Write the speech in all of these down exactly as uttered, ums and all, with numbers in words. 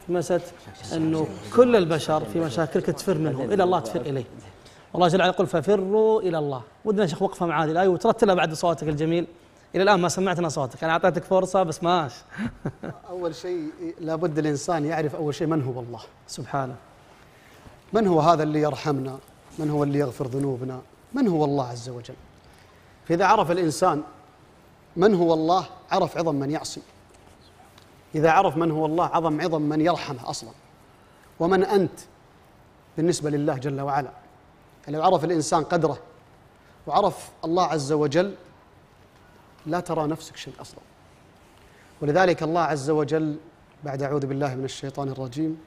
في مسألة أنه كل البشر في مشاكلك تفر منهم إلى الله تفر إليه. والله جل وعلا يقول ففروا إلى الله. ودنا شيخ وقفة مع هذه الآية وترتلها بعد صوتك الجميل. إلى الآن ما سمعتنا صوتك، أنا أعطيتك فرصة بس ماش. أول شيء لابد الإنسان يعرف أول شيء من هو الله سبحانه. من هو هذا اللي يرحمنا؟ من هو اللي يغفر ذنوبنا؟ من هو الله عز وجل؟ فإذا عرف الإنسان من هو الله عرف عظم من يعصي. إذا عرف من هو الله عظم عظم من يرحمه أصلا. ومن أنت بالنسبة لله جل وعلا. لو عرف الإنسان قدره وعرف الله عز وجل لا ترى نفسك شيء أصلا. ولذلك الله عز وجل بعد أعوذ بالله من الشيطان الرجيم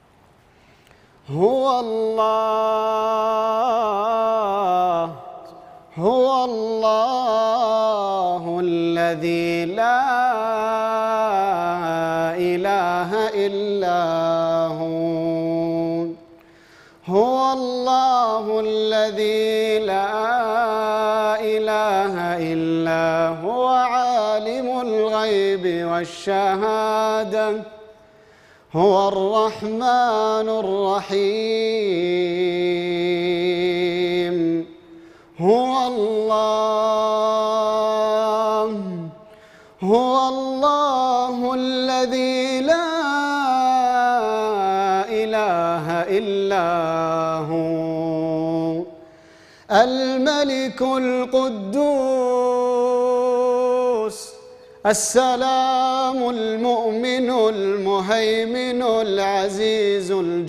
هو الله هو الله الذي لا إله إلا هو هو الله الذي لا إله إلا هو عالم الغيب والشهادة هو الرحمن الرحيم هو الله هو الله الذي لا إله إلا هو الملك القدوس السلام المؤمن المهيمن العزيز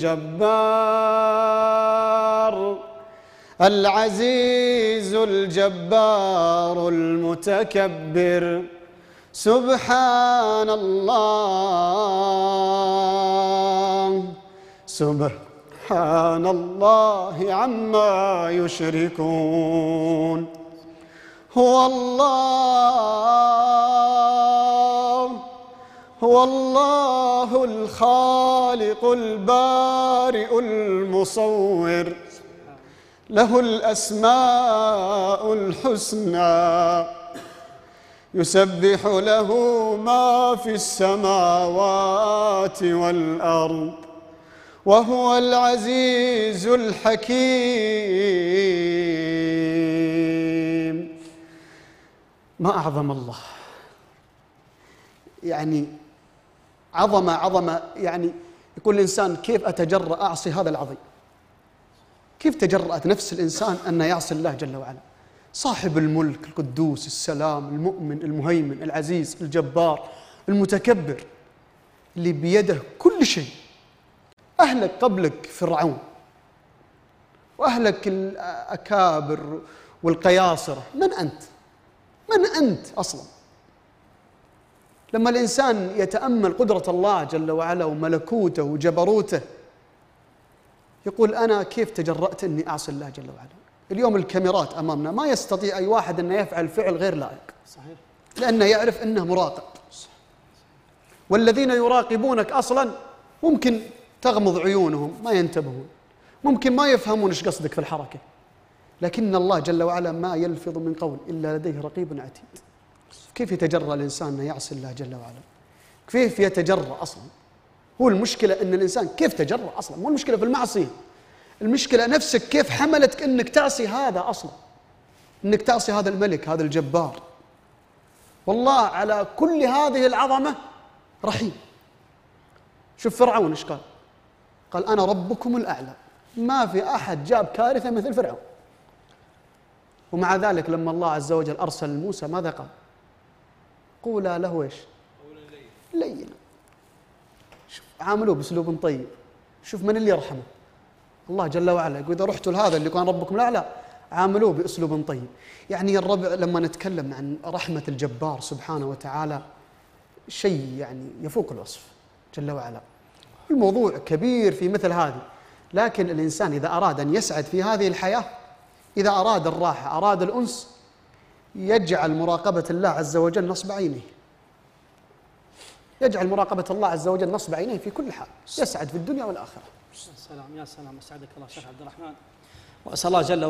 الجبار العزيز الجبار المتكبر سبحان الله سبحان الله عما يشركون هو الله هو الله الخالق البارئ المصور له الأسماء الحسنى يسبح له ما في السماوات والأرض وهو العزيز الحكيم. ما أعظم الله، يعني عظمة عظمة، يعني يقول الإنسان كيف أتجرأ أعصي هذا العظيم؟ كيف تجرأت نفس الإنسان أن يعصي الله جل وعلا؟ صاحب الملك القدوس السلام المؤمن المهيمن العزيز الجبار المتكبر اللي بيده كل شيء. أهلك قبلك فرعون وأهلك الأكابر والقياصرة، من أنت؟ من أنت أصلا؟ لما الإنسان يتأمل قدرة الله جل وعلا وملكوته وجبروته يقول أنا كيف تجرأت أني أعصي الله جل وعلا؟ اليوم الكاميرات أمامنا ما يستطيع أي واحد أن يفعل فعل غير لائق، صحيح، لأنه يعرف أنه مراقب. والذين يراقبونك أصلا ممكن تغمض عيونهم ما ينتبهون، ممكن ما يفهمون إيش قصدك في الحركة، لكن الله جل وعلا ما يلفظ من قول إلا لديه رقيب عتيد. كيف يتجرأ الإنسان أن يعصي الله جل وعلا؟ كيف يتجرأ أصلا؟ هو المشكلة أن الإنسان كيف تجرأ أصلا، مو المشكلة في المعصية، المشكلة نفسك كيف حملتك أنك تعصي هذا أصلا، أنك تعصي هذا الملك هذا الجبار. والله على كل هذه العظمة رحيم. شوف فرعون إيش قال؟ قال أنا ربكم الأعلى، ما في أحد جاب كارثة مثل فرعون. ومع ذلك لما الله عز وجل أرسل موسى ماذا قال؟ قولا له إيش؟ لينا. شوف عاملوه بأسلوب طيب. شوف من اللي يرحمه؟ الله جل وعلا يقول إذا رحتوا لهذا اللي كان ربكم الأعلى عاملوه بأسلوب طيب. يعني الربع لما نتكلم عن رحمة الجبار سبحانه وتعالى شيء يعني يفوق الوصف جل وعلا. الموضوع كبير في مثل هذه، لكن الإنسان إذا أراد أن يسعد في هذه الحياة، إذا أراد الراحة أراد الأنس، يجعل مراقبة الله عز وجل نصب عينه، يجعل مراقبة الله عز وجل نصب عينيه في كل حال، يسعد في الدنيا والآخرة. سلام يا سلام، أسعدك الله شيخ عبد الرحمن، وأسأل الله جل